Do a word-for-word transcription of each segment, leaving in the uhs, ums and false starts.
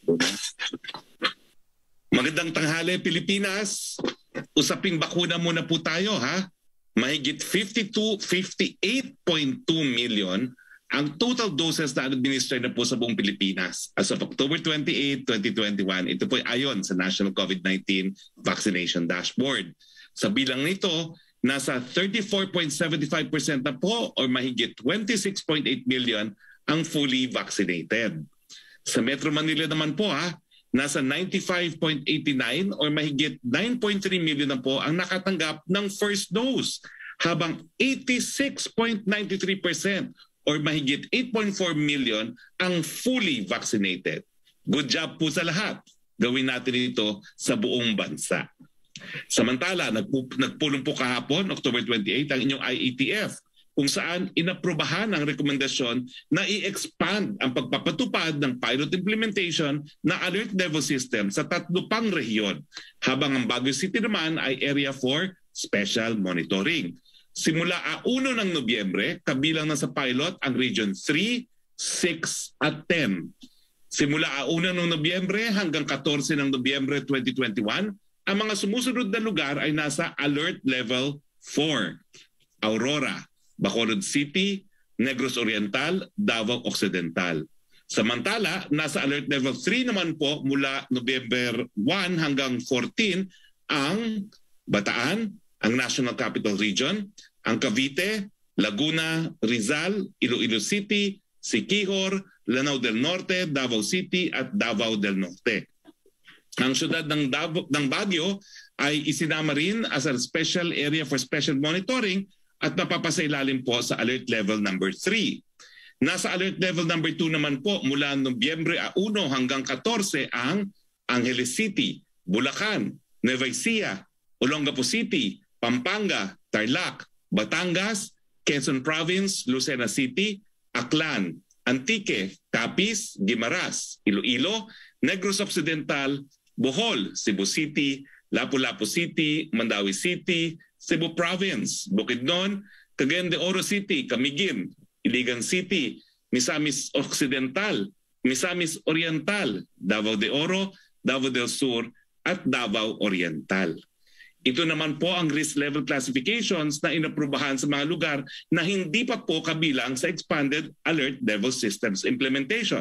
Magandang tanghali, Pilipinas. Usaping bakuna muna po tayo, ha? Mahigit fifty-two, fifty-eight point two million ang total doses na administered na po sa buong Pilipinas as of October twenty-eighth, twenty twenty-one. Ito po ay ayon sa National COVID nineteen Vaccination Dashboard. Sa bilang nito, nasa thirty-four point seven five percent na po o mahigit twenty-six point eight million ang fully vaccinated. Sa Metro Manila naman po, ha, nasa ninety-five point eight nine or mahigit nine point three million na po ang nakatanggap ng first dose, habang eighty-six point nine three percent or mahigit eight point four million ang fully vaccinated. Good job po sa lahat. Gawin natin ito sa buong bansa. Samantala, nagpulong po kahapon, October twenty-eighth, ang inyong I A T F, kung saan inaprubahan ang rekomendasyon na i-expand ang pagpapatupad ng pilot implementation na alert level system sa tatlo pang rehiyon, habang ang Baguio City naman ay area for special monitoring. Simula a uno ng Nobyembre, kabilang na sa pilot ang Region three, six at ten. Simula a uno ng Nobyembre hanggang fourteen ng Nobyembre twenty twenty-one, ang mga sumusunod na lugar ay nasa alert level four. Aurora, Bacolod City, Negros Oriental, Davao Occidental. Samantala, nasa alert level three naman po mula November one hanggang fourteen ang Bataan, ang National Capital Region, ang Cavite, Laguna, Rizal, Iloilo City, Siquijor, Lanao del Norte, Davao City at Davao del Norte. Ang syudad ng, Davao, ng Baguio ay isinama rin as a special area for special monitoring at napapasailalim po sa alert level number three. Nasa alert level number two naman po mula Nobyembre one hanggang fourteen ang Angeles City, Bulacan, Nueva Ecija, Olongapo City, Pampanga, Tarlac, Batangas, Quezon Province, Lucena City, Aklan, Antique, Capiz, Guimaras, Iloilo, Negros Occidental, Bohol, Cebu City, Lapu-Lapu City, Mandawi City, Cebu Province, Bukidnon, Cagayan de Oro City, Camiguin, Iligan City, Misamis Occidental, Misamis Oriental, Davao de Oro, Davao del Sur at Davao Oriental. Ito naman po ang risk level classifications na inaprubahan sa mga lugar na hindi pa po kabilang sa expanded alert level systems implementation.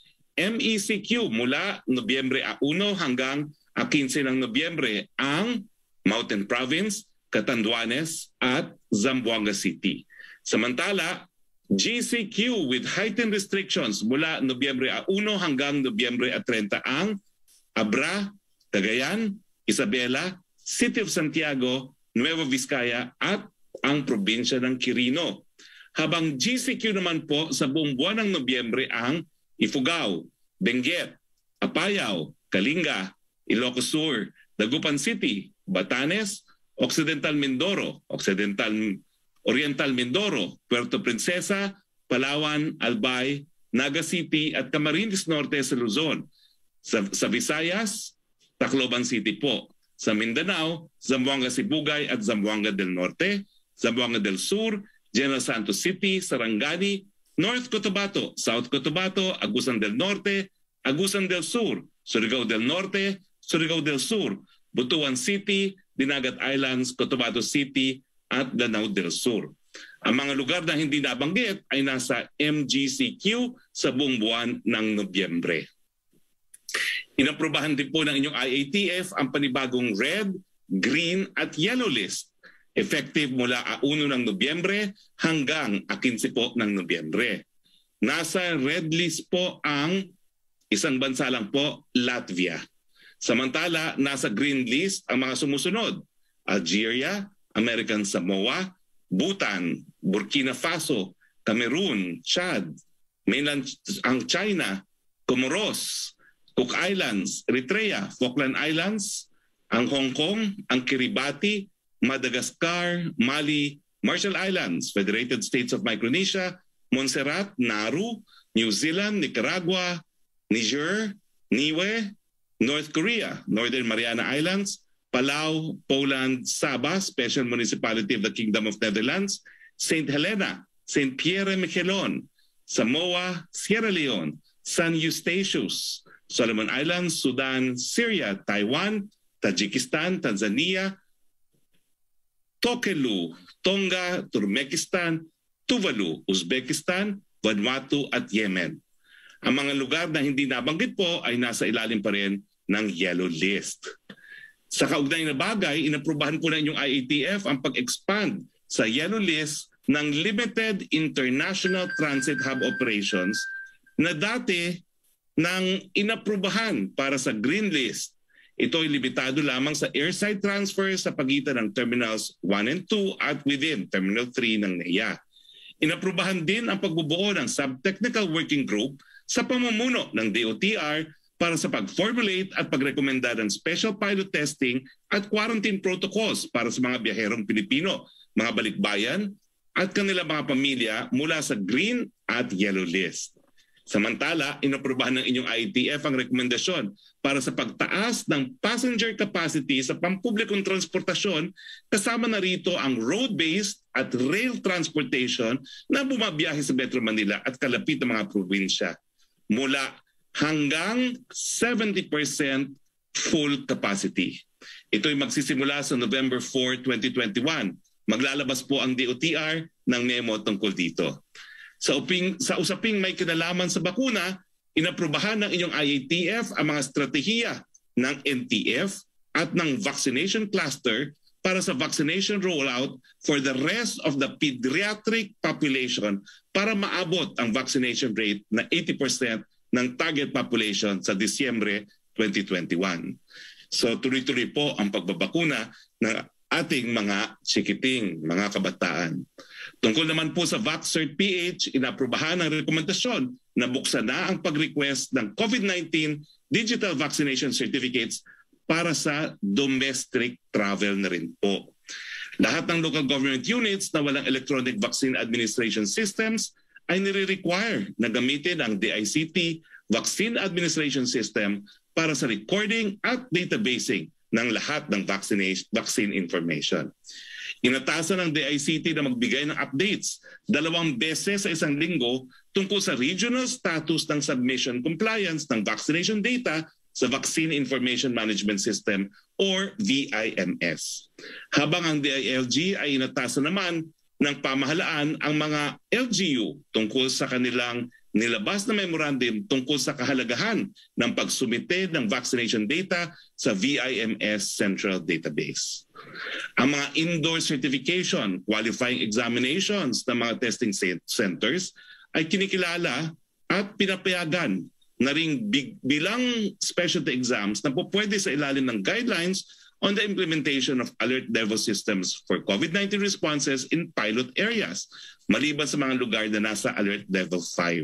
M E C Q mula Nobyembre one hanggang fifteen ng Nobyembre ang Mountain Province, Catanduanes at Zamboanga City. Samantala, G C Q with heightened restrictions mula Nobyembre one hanggang Nobyembre thirty ang Abra, Cagayan, Isabela, City of Santiago, Nueva Vizcaya at ang probinsya ng Quirino. Habang G C Q naman po sa buong buwan ng Nobyembre ang Ifugao, Benguet, Apayao, Kalinga, Ilocos Sur, Dagupan City, Batanes, Occidental Mindoro, Occidental Oriental Mindoro, Puerto Princesa, Palawan, Albay, Naga City at Camarines Norte sa Luzon. Sa, sa Visayas, Tacloban City po. Sa Mindanao, Zamboanga Sibugay at Zamboanga del Norte, Zamboanga del Sur, General Santos City, Sarangani, North Cotabato, South Cotabato, Agusan del Norte, Agusan del Sur, Surigao del Norte, Surigao del Sur, Butuan City, Dinagat Islands, Cotabato City at Lanao del Sur. Ang mga lugar na hindi nabanggit ay nasa M G C Q sa buong buwan ng Nobyembre. Inaprubahan din po ng inyong I A T F ang panibagong red, green at yellow list effective mula one ng Nobyembre hanggang fifteen po ng Nobyembre. Nasa red list po ang isang bansa lang po, Latvia. Samantala, nasa green list ang mga sumusunod: Algeria, American Samoa, Bhutan, Burkina Faso, Cameroon, Chad, mainland ang China, Comoros, Cook Islands, Eritrea, Falkland Islands, ang Hong Kong, ang Kiribati, Madagascar, Mali, Marshall Islands, Federated States of Micronesia, Montserrat, Nauru, New Zealand, Nicaragua, Niger, Niue, North Korea, Northern Mariana Islands, Palau, Poland, Sabah, Special Municipality of the Kingdom of Netherlands, Saint Helena, Saint Pierre Miquelon, Samoa, Sierra Leone, San Eustatius, Solomon Islands, Sudan, Syria, Taiwan, Tajikistan, Tanzania, Tokelau, Tonga, Turkmenistan, Tuvalu, Uzbekistan, Vanuatu at Yemen. Ang mga lugar na hindi nabanggit po ay nasa ilalim pa rin ng yellow list. Sa kaugnay na bagay, inaprubahan po na inyong I A T F ang pag-expand sa yellow list ng Limited International Transit Hub Operations na dati nang inaprubahan para sa green list. Ito ay limitado lamang sa airside transfer sa pagitan ng Terminals one and two at within Terminal three ng N E A. Inaprubahan din ang pagbubuo ng Sub-Technical Working Group sa pamumuno ng D O T R para sa pag-formulate at pagrekomenda ng special pilot testing at quarantine protocols para sa mga biyaherong Pilipino, mga balikbayan at kanilang mga pamilya mula sa green at yellow list. Samantala, inaprubahan ng inyong I A T F ang rekomendasyon para sa pagtaas ng passenger capacity sa pampublikong transportasyon kasama na rito ang road-based at rail transportation na bumabiyahe sa Metro Manila at kalapit ng mga probinsya mula hanggang seventy percent full capacity. Ito ay magsisimula sa November fourth, twenty twenty-one. Maglalabas po ang D O T R ng memo tungkol dito. Sa, uping, sa usaping may kinalaman sa bakuna, inaprubahan ng inyong I A T F ang mga estratehiya ng N T F at ng vaccination cluster para sa vaccination rollout for the rest of the pediatric population para maabot ang vaccination rate na eighty percent ng target population sa Disyembre twenty twenty-one. So tuloy-tuloy po ang pagbabakuna ng ating mga chikiting, mga kabataan. Tungkol naman po sa VaxCert P H, inaprubahan ang rekomendasyon na buksan na ang pag-request ng COVID nineteen digital vaccination certificates para sa domestic travel na rin po. Lahat ng local government units na walang electronic vaccine administration systems ay nire-require na gamitin ang D I C T Vaccine Administration System para sa recording at databasing ng lahat ng vaccine information. Inatasan ng D I C T na magbigay ng updates dalawang beses sa isang linggo tungkol sa regional status ng submission compliance ng vaccination data sa Vaccine Information Management System or V I M S. Habang ang D I L G ay inatasan naman ng pamahalaan ang mga L G U tungkol sa kanilang nilabas na memorandum tungkol sa kahalagahan ng pagsumite ng vaccination data sa V I M S Central Database. Ang mga indoor certification, qualifying examinations ng mga testing centers ay kinikilala at pinapayagan na ring bilang specialty exams na po pwede sa ilalim ng guidelines on the implementation of alert level systems for COVID nineteen responses in pilot areas, maliban sa mga lugar na nasa alert level five.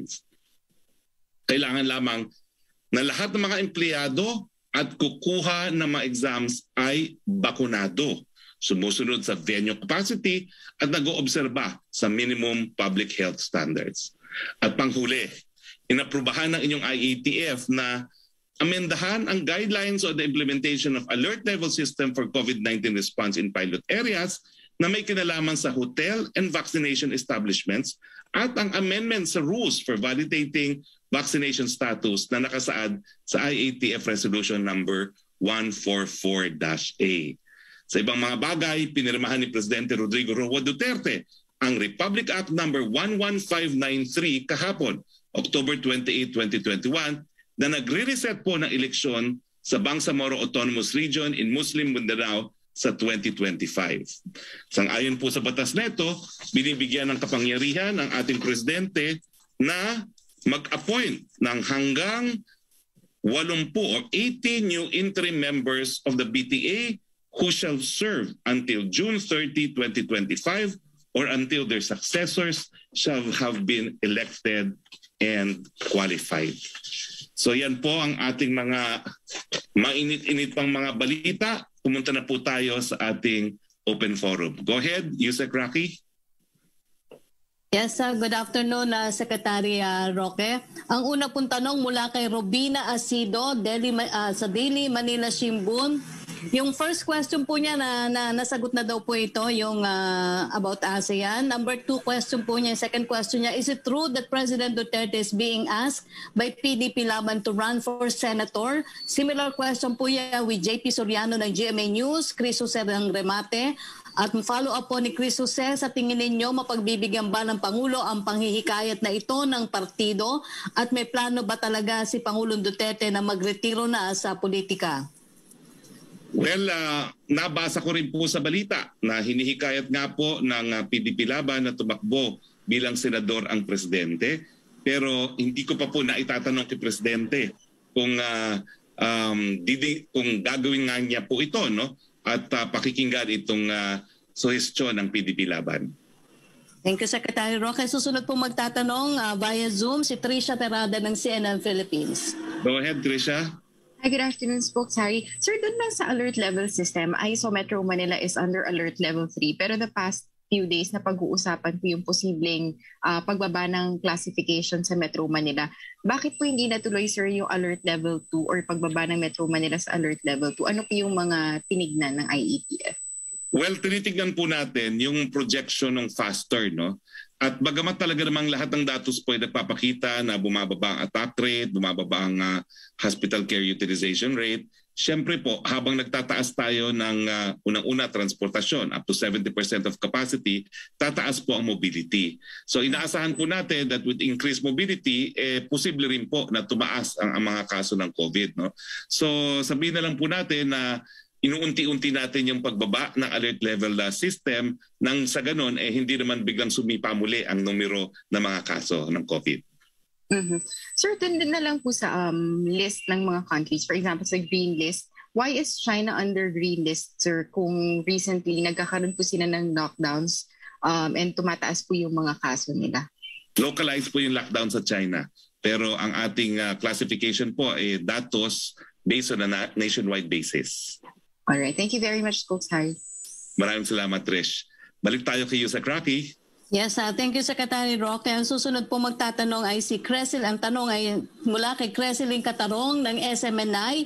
Kailangan lamang na lahat ng mga empleyado at kukuha ng mga exams ay bakunado, sumusunod sa venue capacity at nag-oobserba sa minimum public health standards. At panghuli, inaprubahan ng inyong I A T F na amendahan ang guidelines on the implementation of alert level system for COVID nineteen response in pilot areas na may kinalaman sa hotel and vaccination establishments at ang amendment sa rules for validating vaccination status na nakasaad sa I A T F Resolution number one forty-four dash A. Sa ibang mga bagay, pinirmahan ni Presidente Rodrigo Roa Duterte ang Republic Act number one one five nine three kahapon, October twenty-eighth, twenty twenty-one, na nagre-reset po ng eleksyon sa Bangsamoro Autonomous Region in Muslim Mindanao sa twenty twenty-five. Sang-ayon po sa batas neto, binibigyan ng kapangyarihan ang ating presidente na mag-appoint ng hanggang eighty or eighty new interim members of the B T A who shall serve until June thirtieth, twenty twenty-five or until their successors shall have been elected and qualified. So yan po ang ating mga mainit-init pang mga balita. Pumunta na po tayo sa ating open forum. Go ahead, Yusek Rocky. Yes, uh, good afternoon, uh, Secretary uh, Roque. Ang una pong tanong mula kay Robina Asido Daily, uh, sa Daily Manila Shimbun. Yung first question po niya na, na nasagot na daw po ito, yung uh, about ASEAN. Number two question po niya, second question niya, is it true that President Duterte is being asked by P D P Laban to run for senator? Similar question po niya with J P Soriano ng G M A News, Chris Jose ng Remate. At follow-up po ni Chris Jose, sa tingin ninyo mapagbibigyan ba ng Pangulo ang panghihikayat na ito ng partido? At may plano ba talaga si Pangulong Duterte na magretiro na sa politika? Well, uh, nabasa ko rin po sa balita na hinihikayat nga po ng uh, P D P Laban na tumakbo bilang senador ang presidente. Pero hindi ko pa po naitatanong kay presidente kung, uh, um, didi, kung gagawin nga niya po ito, no? At uh, pakikinggan itong uh, suhestyon ng P D P Laban. Thank you, Secretary Roque. Susunod po magtatanong uh, via Zoom si Trisha Terada ng C N N Philippines. Go ahead, Trisha. Hi, good afternoon, Spokesari. Sir, dun lang sa alert level system, I saw Metro Manila is under alert level three. Pero the past few days na pag-uusapan po yung posibleng uh, pagbaba ng classification sa Metro Manila. Bakit po hindi natuloy, sir, yung alert level two or pagbaba ng Metro Manila sa alert level two? Ano po yung mga tinignan ng I E T F? Well, tinitignan po natin yung projection ng faster, no? At bagamat talaga namang lahat ng datos po ay nagpapakita na bumababa ang attack rate, bumababa ang uh, hospital care utilization rate, siyempre po, habang nagtataas tayo ng uh, unang-una transportasyon, up to seventy percent of capacity, tataas po ang mobility. So inaasahan po natin that with increased mobility, eh, posible rin po na tumaas ang, ang mga kaso ng COVID. No? So sabihin na lang po natin na inuunti-unti natin yung pagbaba ng alert level uh, system nang sa ganun, eh, hindi naman biglang sumipa muli ang numero ng mga kaso ng COVID. Mm-hmm. Sir, dun din na lang po sa um, list ng mga countries. For example, sa green list, why is China under green list, sir, kung recently nagkakaroon po sila ng lockdowns um, and tumataas po yung mga kaso nila? Localized po yung lockdown sa China. Pero ang ating uh, classification po ay eh, datos based on a na- nationwide basis. Alright, thank you very much, Spokesari. Maraming salamat, Trish. Balik tayo kay Yusek Rocky. Yes, uh, thank you, Secretary Roque. Ang susunod po magtatanong ay si Crecil. Ang tanong ay mula kay Crecil Katarong ng S M N I.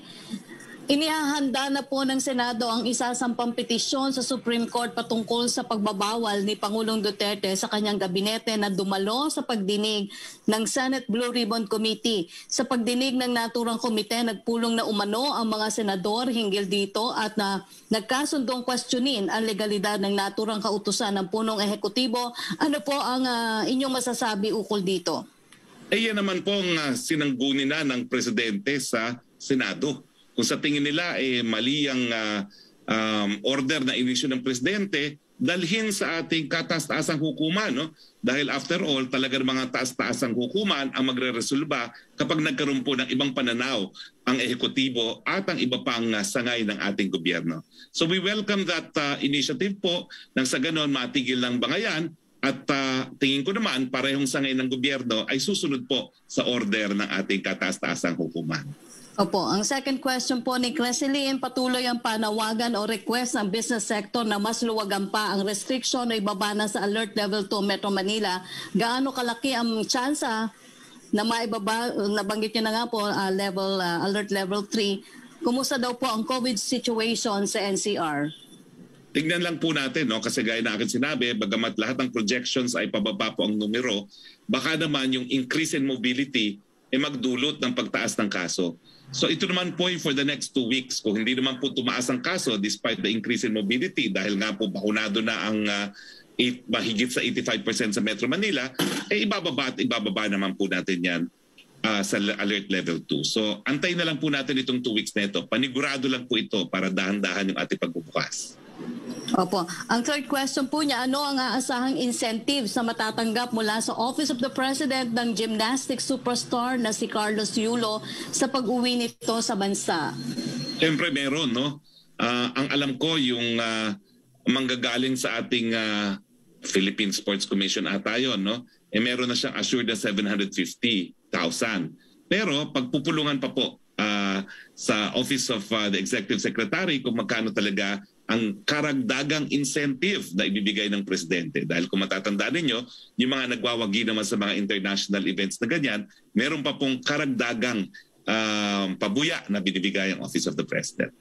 Inihahanda na po ng Senado ang isasampang petisyon sa Supreme Court patungkol sa pagbabawal ni Pangulong Duterte sa kanyang gabinete na dumalo sa pagdinig ng Senate Blue Ribbon Committee. Sa pagdinig ng naturang komite, nagpulong na umano ang mga senador hinggil dito at na nagkasundong questionin ang legalidad ng naturang kautusan ng punong ehekutibo. Ano po ang uh, inyong masasabi ukol dito? Eh yan naman po ang uh, sinanggunin na ng Presidente sa Senado. Kung sa tingin nila eh, mali ang uh, um, order na inisyu ng Presidente, dalhin sa ating kataas-taasang hukuman. No? Dahil after all, talagang mga taas-taasang hukuman ang magre-resolba kapag nagkaroon po ng ibang pananaw ang ehekutibo at ang iba pang uh, sangay ng ating gobyerno. So we welcome that uh, initiative po nang sa ganon matigil ng bangayan at uh, tingin ko naman parehong sangay ng gobyerno ay susunod po sa order ng ating kataas-taasang hukuman. Opo, ang second question po ni Crecilin, patuloy ang panawagan o request ng business sector na mas luwagan pa ang restriction o ibaba na sa alert level two Metro Manila. Gaano kalaki ang tsansa na maibaba, nabanggit niyo na nga po, uh, level, uh, alert level three. Kumusta daw po ang COVID situation sa N C R? Tignan lang po natin, no? Kasi gaya na akin sinabi, bagamat lahat ng projections ay pababa po ang numero, baka naman yung increase in mobility ay magdulot ng pagtaas ng kaso. So ito naman po for the next two weeks. Kung hindi naman po tumaas ang kaso despite the increase in mobility dahil nga po bakunado na ang uh, eight, mahigit sa eighty-five percent sa Metro Manila, eh ibababa at ibababa naman po natin yan uh, sa alert level two. So antayin na lang po natin itong two weeks na ito. Panigurado lang po ito para dahan-dahan yung ating pagbubukas. Opo. Ang third question po niya, ano ang aasahang incentive sa matatanggap mula sa Office of the President ng gymnastics superstar na si Carlos Yulo sa pag-uwi nito sa bansa? Siyempre meron, no? Uh, ang alam ko yung uh, manggagaling sa ating uh, Philippine Sports Commission ata yun, no? Eh meron na siyang assured na seven hundred fifty thousand. Pero pagpupulungan pa po uh, sa Office of uh, the Executive Secretary kung magkano talaga ang karagdagang incentive na ibibigay ng Presidente. Dahil kung matatandaan ninyo, yung mga nagwawagi naman sa mga international events na ganyan, meron pa pong karagdagang uh, pabuya na binibigay ang Office of the President.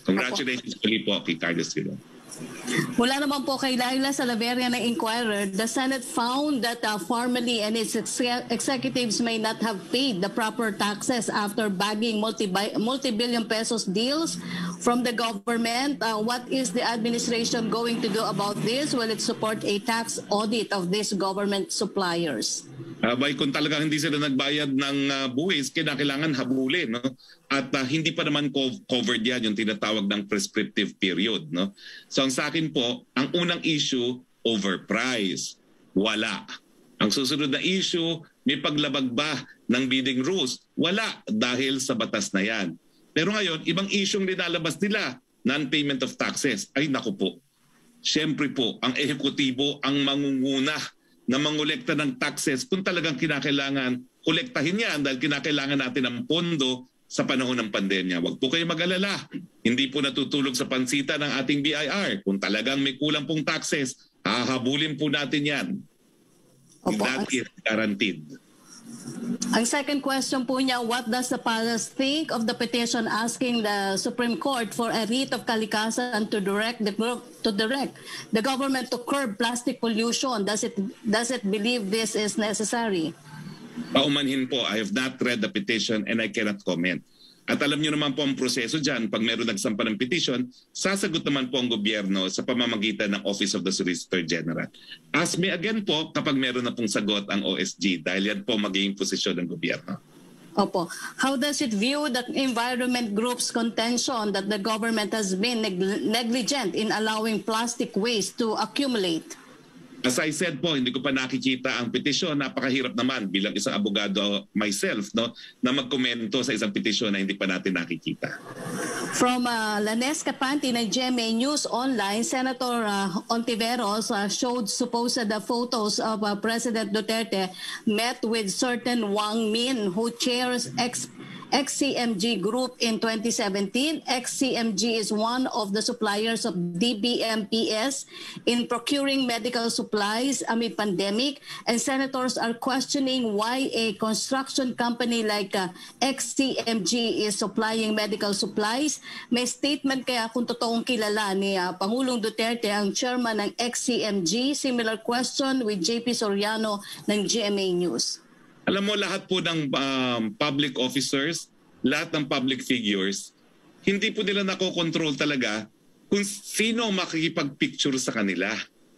Congratulations muli po kay Carlos Silon. Mula naman po kay Laila Salaveria ng Inquirer, the Senate found that uh, formally and its ex executives may not have paid the proper taxes after bagging multi multi-billion pesos deals from the government. Uh, what is the administration going to do about this? Will it support a tax audit of these government suppliers? Abay, kung talagang hindi sila nagbayad ng uh, buwis, kinakailangan habulin, no? At uh, hindi pa naman co covered yan yung tinatawag ng prescriptive period, no? So ang sa akin po, ang unang issue, overprice. Wala. Ang susunod na issue, may paglabag ba ng bidding rules? Wala, dahil sa batas na yan. Pero ngayon, ibang issue yung nilalabas nila, non-payment of taxes. Ay naku po, siyempre po, ang ehekutibo ang mangunguna na mangolekta ng taxes kung talagang kinakailangan kolektahin yan dahil kinakailangan natin ng pondo sa panahon ng pandemya. Huwag po kayo mag-alala. Hindi po natutulog sa pansita ng ating B I R. Kung talagang may kulang pong taxes, hahabulin po natin yan. Opo. That is guaranteed. Ang second question po niya, what does the palace think of the petition asking the Supreme Court for a writ of kalikasan to direct the to direct the government to curb plastic pollution? Does it does it believe this is necessary? Paumanhin po, I have not read the petition and I cannot comment. At alam niyo naman po ang proseso dyan, pag meron nagsampa ng petition, sasagot naman po ang gobyerno sa pamamagitan ng Office of the Solicitor General. Ask me again po kapag meron na pong sagot ang O S G dahil yan po magiging posisyon ng gobyerno. Opo. How does it view the environment group's contention that the government has been neg negligent in allowing plastic waste to accumulate? As I said po, hindi ko pa nakikita ang petisyon. Napakahirap naman bilang isang abogado myself, no, na magkomento sa isang petisyon na hindi pa natin nakikita. From uh, Lanes Capanti ng G M A News Online, Senator uh, Ontiveros uh, showed supposed uh, photos of uh, President Duterte met with certain Wang Min who chairs ex X C M G Group in twenty seventeen. X C M G is one of the suppliers of D B M P S in procuring medical supplies amid pandemic, and senators are questioning why a construction company like uh, X C M G is supplying medical supplies. May statement kaya kung totoong kilala ni uh, Pangulong Duterte ang chairman ng X C M G. Similar question with J P Soriano ng G M A News. Alam mo, lahat po ng um, public officers, lahat ng public figures, hindi po nila nakokontrol talaga kung sino makikipag-picture sa kanila.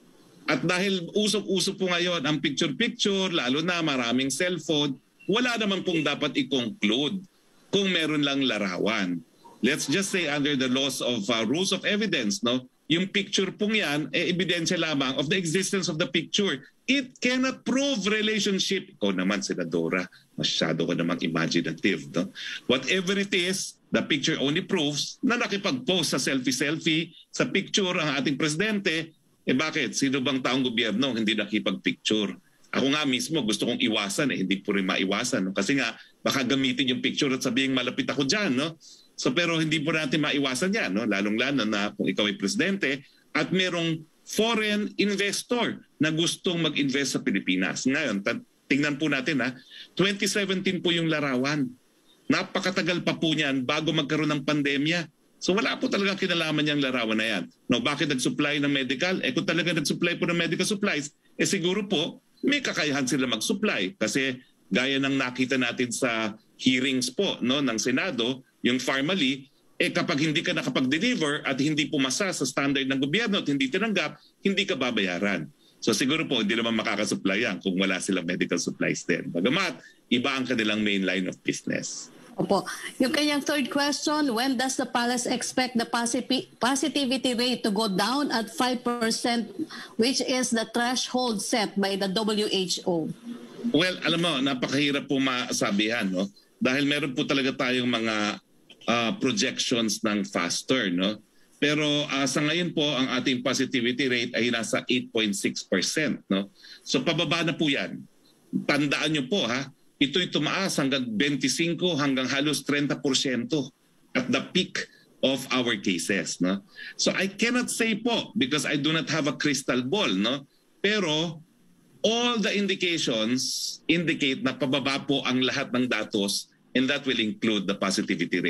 At dahil usok-usok po ngayon ang picture-picture, lalo na maraming cellphone, wala naman pong dapat i-conclude kung meron lang larawan. Let's just say under the laws of uh, rules of evidence, no, yung picture pong yan, eh, ebidensya lamang of the existence of the picture. It cannot prove relationship. Ikaw naman, Senadora, masyado ko namang imaginative. No? Whatever it is, the picture only proves na nakipag-post sa selfie-selfie sa picture ang ating presidente. Eh bakit? Sino bang taong gobyerno hindi nakipag-picture? Ako nga mismo gusto kong iwasan, eh, hindi po rin maiwasan. No? Kasi nga, baka gamitin yung picture at sabihin malapit ako dyan. No? So, pero hindi po natin maiwasan yan. No? Lalong-lalo na kung ikaw ay presidente at merong foreign investor na gustong mag-invest sa Pilipinas. Ngayon, tingnan po natin ha, twenty seventeen po yung larawan. Napakatagal pa po niyan bago magkaroon ng pandemya. So wala po talaga kinalaman niyang larawan na yan. No, bakit nag-supply ng medical? Eh kung talaga nag-supply po ng medical supplies, eh siguro po may kakayahan sila mag-supply. Kasi gaya ng nakita natin sa hearings po, no, ng Senado, yung Pharmally, eh kapag hindi ka nakapag-deliver at hindi pumasa sa standard ng gobyerno at hindi tinanggap, hindi ka babayaran. So siguro po hindi naman makakasupply yan kung wala silang medical supplies din. Bagamat, iba ang kanilang main line of business. Opo. Yung kanyang third question, when does the palace expect the positivity rate to go down at five percent, which is the threshold set by the W H O? Well, alam mo, napakahirap po masabihan, no? Dahil meron po talaga tayong mga Uh, projections ng faster, no? Pero uh, sa ngayon po ang ating positivity rate ay nasa eight point six percent, no? So pababa na po 'yan. Tandaan niyo po ha, ito'y tumaas hanggang twenty-five hanggang halos thirty percent at the peak of our cases, no? So I cannot say po because I do not have a crystal ball, no? Pero all the indications indicate na pababa po ang lahat ng datos, and that will include the positivity rate.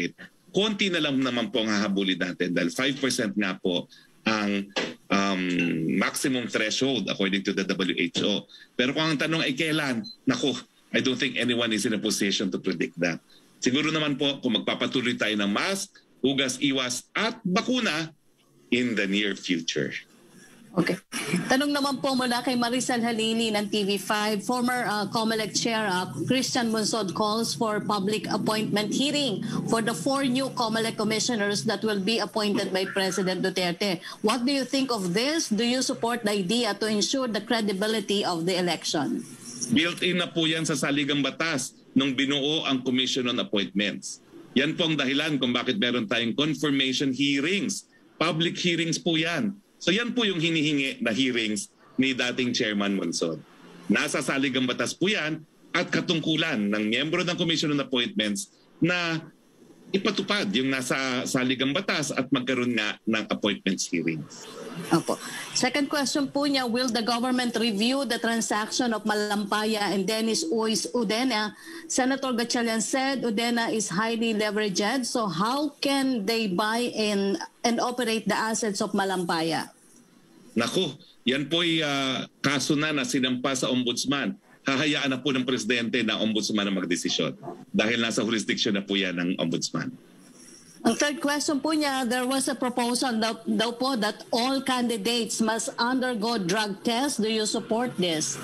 konti na lang naman po ang hahabulin natin dahil five percent nga po ang um, maximum threshold according to the W H O. Pero kung ang tanong ay kailan, naku, I don't think anyone is in a position to predict that. Siguro naman po kung magpapatuloy tayo ng mask, hugas, iwas at bakuna in the near future. Okay. Tanong naman po mula kay Maricel Halili ng T V five, former uh, COMELEC Chair uh, Christian Monsod calls for public appointment hearing for the four new COMELEC commissioners that will be appointed by President Duterte. What do you think of this? Do you support the idea to ensure the credibility of the election? Built-in na po yan sa saligang batas nung binuo ang Commission on Appointments. Yan po ang dahilan kung bakit meron tayong confirmation hearings. Public hearings po yan. So yan po yung hinihingi na hearings ni dating Chairman Monsod. Nasa saligang batas po yan at katungkulan ng miyembro ng Commission on Appointments na ipatupad yung nasa saligang batas at magkaroon nga ng appointments hearings. Opo. Second question po niya, will the government review the transaction of Malampaya and Dennis Uys Udena? Senator Gatchalian said Udena is highly leveraged, so how can they buy in and operate the assets of Malampaya? Naku, yan po'y uh, kaso na na sinampa sa ombudsman. Hahayaan na po ng presidente na ombudsman na magdesisyon dahil nasa jurisdiction na po yan ng ombudsman. Ang third question po niya, there was a proposal daw, daw po that all candidates must undergo drug test. Do you support this?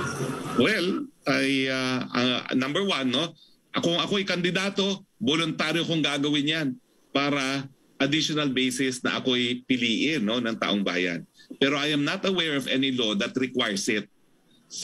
Well, ay uh, uh, number one, no? Kung ako'y kandidato, voluntaryo kong gagawin yan para additional basis na ako'y piliin, no, ng taong bayan. Pero I am not aware of any law that requires it. So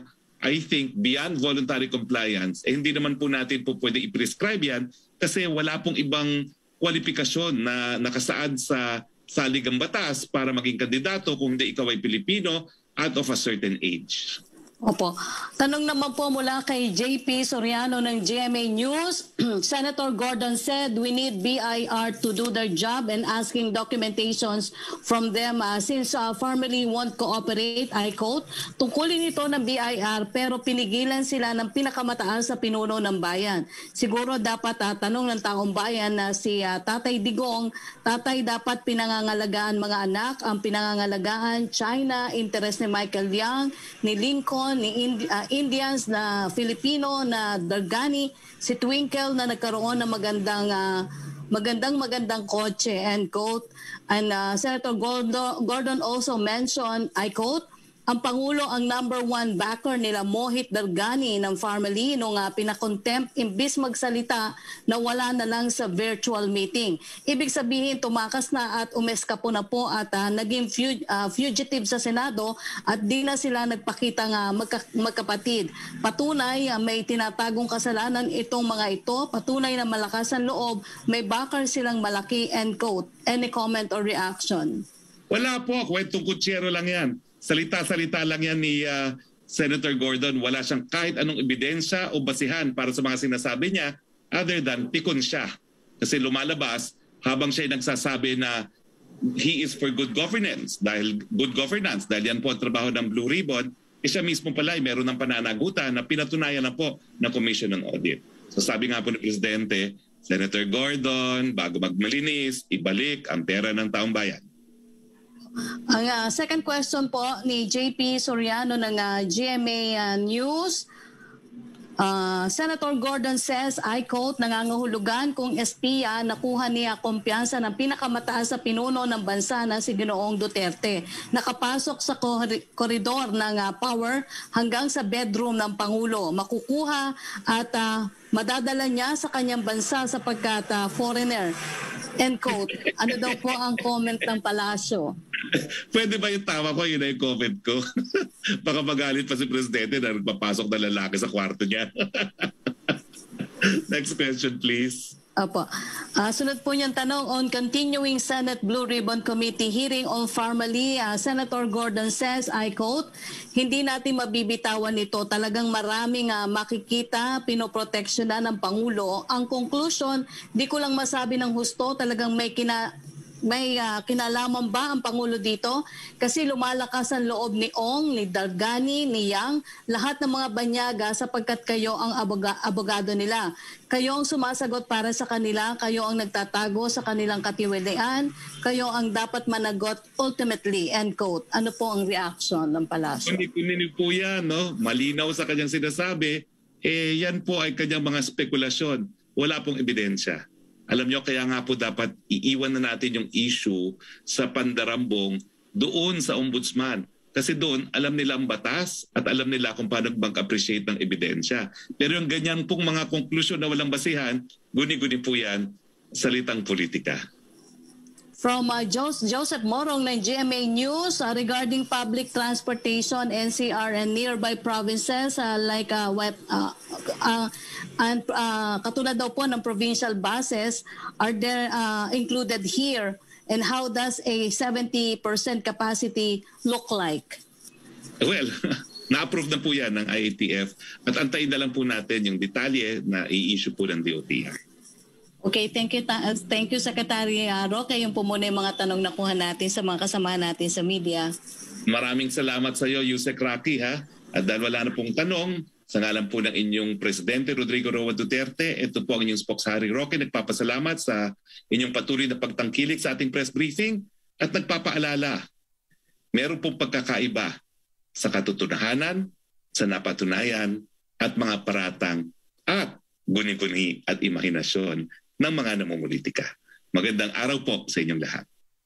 I think beyond voluntary compliance, eh, hindi naman po natin po pwede i-prescribe yan kasi wala pong ibang kwalifikasyon na nakasaad sa saligang batas para maging kandidato kung hindi ikaw ay Pilipino at of a certain age. Opo. Tanong naman po mula kay J P Soriano ng G M A News. Senator Gordon said we need B I R to do their job and asking documentations from them uh, since uh, family won't cooperate, I quote, tungkulin ito ng B I R pero pinigilan sila ng pinakamataas sa pinuno ng bayan. Siguro dapat uh, tanong ng taong bayan na si uh, Tatay Digong, Tatay dapat pinangangalagaan mga anak, ang pinangangalagaan China, interest ni Michael Yang, ni Lincoln, ni Indi- uh, Indians na Filipino na Dargani, si Twinkle na nagkaroon ng magandang uh, magandang magandang kotse, end quote. And uh, Senator Gordon, Gordon also mentioned, I quote, ang Pangulo ang number one backer nila Mohit Dargani ng family nung uh, pinakontempt imbis magsalita na wala na lang sa virtual meeting. Ibig sabihin tumakas na at umeskapo na po at uh, naging fug- uh, fugitive sa Senado at di na sila nagpakita nga magka- magkapatid. Patunay uh, may tinatagong kasalanan itong mga ito. Patunay na malakas ang loob. May backer silang malaki, end quote. Any comment or reaction? Wala po. Kwentong kutsero lang yan. Salita-salita lang yan ni uh, Senator Gordon. Wala siyang kahit anong ebidensya o basihan para sa mga sinasabi niya other than pikon siya. Kasi lumalabas habang siya nagsasabi na he is for good governance. Dahil good governance, dahil yan po ang trabaho ng Blue Ribbon, eh siya mismo pala ay meron ng pananagutan na pinatunayan na po ng Commission on Audit. So sabi nga po ng Presidente, Senator Gordon, bago magmalinis, ibalik ang pera ng taong bayan. Ang uh, second question po ni J P Soriano ng uh, G M A uh, News. Uh, Senator Gordon says, I quote, nangangahulugan kung espiya nakuha niya kumpiyansa ng pinakamataas sa pinuno ng bansa na si Ginoong Duterte. Nakapasok sa koridor ng uh, power hanggang sa bedroom ng Pangulo. Makukuha at uh, madadala niya sa kanyang bansa sapagkat uh, foreigner. End quote. Ano daw po ang comment ng palasyo? Pwede ba yung tama ko, yun na yung comment ko? Baka magalit pa si Presidente na nagpapasok na lalaki sa kwarto niya. Next question, please. Opo. Uh, sunod po niyang tanong on continuing Senate Blue Ribbon Committee hearing on family. Uh, Senator Gordon says, I quote, hindi natin mabibitawan ito. Talagang maraming uh, makikita, pinoproteksyonan ng Pangulo. Ang conclusion, di ko lang masabi ng husto, talagang may kina may uh, kinalaman ba ang Pangulo dito? Kasi lumalakas ang loob ni Ong, ni Dargani, ni Yang, lahat ng mga banyaga sapagkat kayo ang aboga, abogado nila. Kayo ang sumasagot para sa kanila, kayo ang nagtatago sa kanilang katiwalian, kayo ang dapat managot ultimately, end quote. Ano po ang reaction ng palasyo? Hindi kuninig po yan, no? Malinaw sa kanyang sinasabi, eh yan po ay kanyang mga spekulasyon. Wala pong ebidensya. Alam nyo, kaya nga po dapat iiwan na natin yung issue sa pandarambong doon sa ombudsman. Kasi doon, alam nila ang batas at alam nila kung paano mag-appreciate ng ebidensya. Pero yung ganyan pong mga konklusyon na walang basihan, guni-guni po yan, salitang politika. From uh, Joseph Morong ng G M A News uh, regarding public transportation, N C R and nearby provinces uh, like uh, web, uh, uh, and uh, katulad daw po ng provincial buses are there uh, included here, and how does a seventy percent capacity look like? Well, na-approve na po yan ng I A T F at antayin na lang po natin yung detalye na i-issue po ng D O T R. Okay, thank you, thank you Secretary Roque. Yung po muna yung mga tanong na kuha natin sa mga kasama natin sa media. Maraming salamat sa iyo, Yusek Rocky, ha? At dahil wala na pong tanong, sa ngalan po ng inyong Presidente Rodrigo Roa Duterte, ito po ang inyong Spokesman Roque. Nagpapasalamat sa inyong patuloy na pagtangkilik sa ating press briefing at nagpapaalala, meron pong pagkakaiba sa katotohanan, sa napatunayan at mga paratang at guni-guni at imahinasyon ng mga namumulitika. Magandang araw po sa inyong lahat.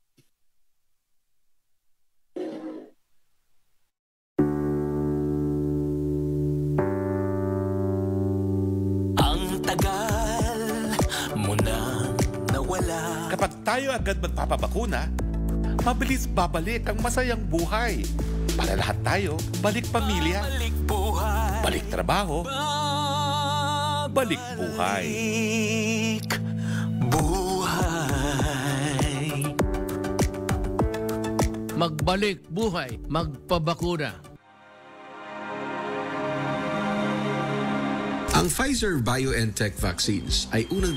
Ang tagal mo na nawala. Kapag tayo agad magpapabakuna, mabilis babalik ang masayang buhay. Para lahat tayo, balik pamilya, Balik buhay. balik trabaho, balik buhay. Buhay. Magbalik buhay, magpabakuna. Ang Pfizer-BioNTech vaccines ay unang